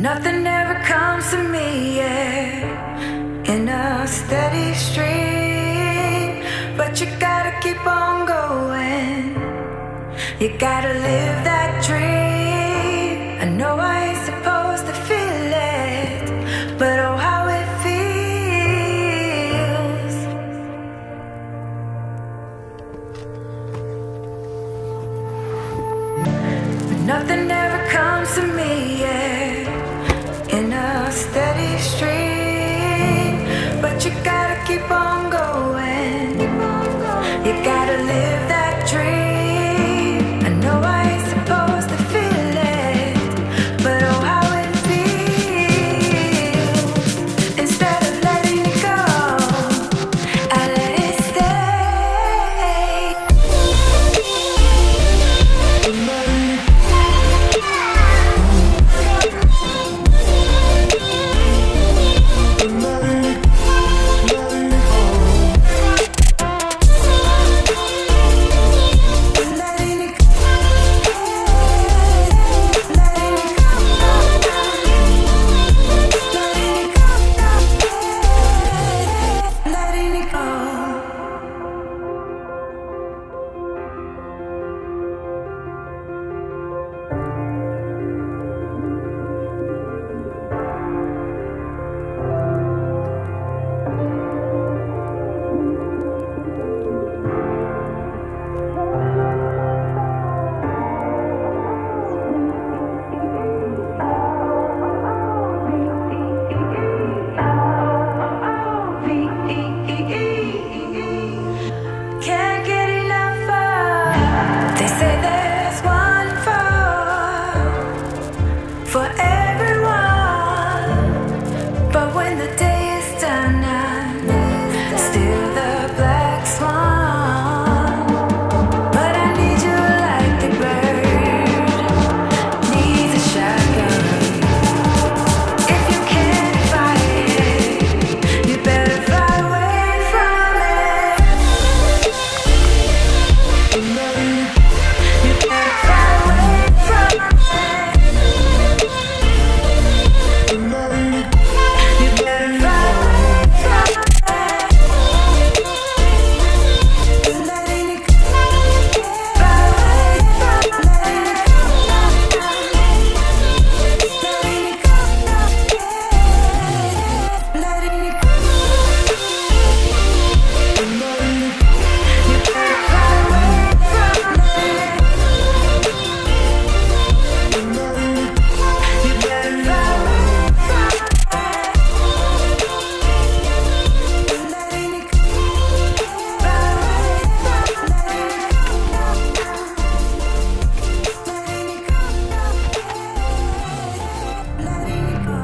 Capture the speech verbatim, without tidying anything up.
Nothing ever comes to me, yeah, in a steady stream. But you gotta keep on going. You gotta live that dream. I know I ain't supposed to feel it, but oh how it feels. Nothing ever comes to me, yeah, in a steady stream. But you gotta keep on going. You gotta live that dream. I know I ain't supposed to feel it, but oh how it feels. Instead of letting it go, I let it stay. Can't get enough of. They say there's one for for everyone, but when the day is done, I'm still the black swan. But I need you like the bird needs a shotgun. If you can't fight it, you better fly away from it. You better fly away from it. You better fly away from it. Letting it go. Fly away from it. Letting it go. Letting it go. Letting it go. You better fly away from it. You better fly away from it. Letting it go. Fly away from it. Letting it go. Letting it go. Letting it go.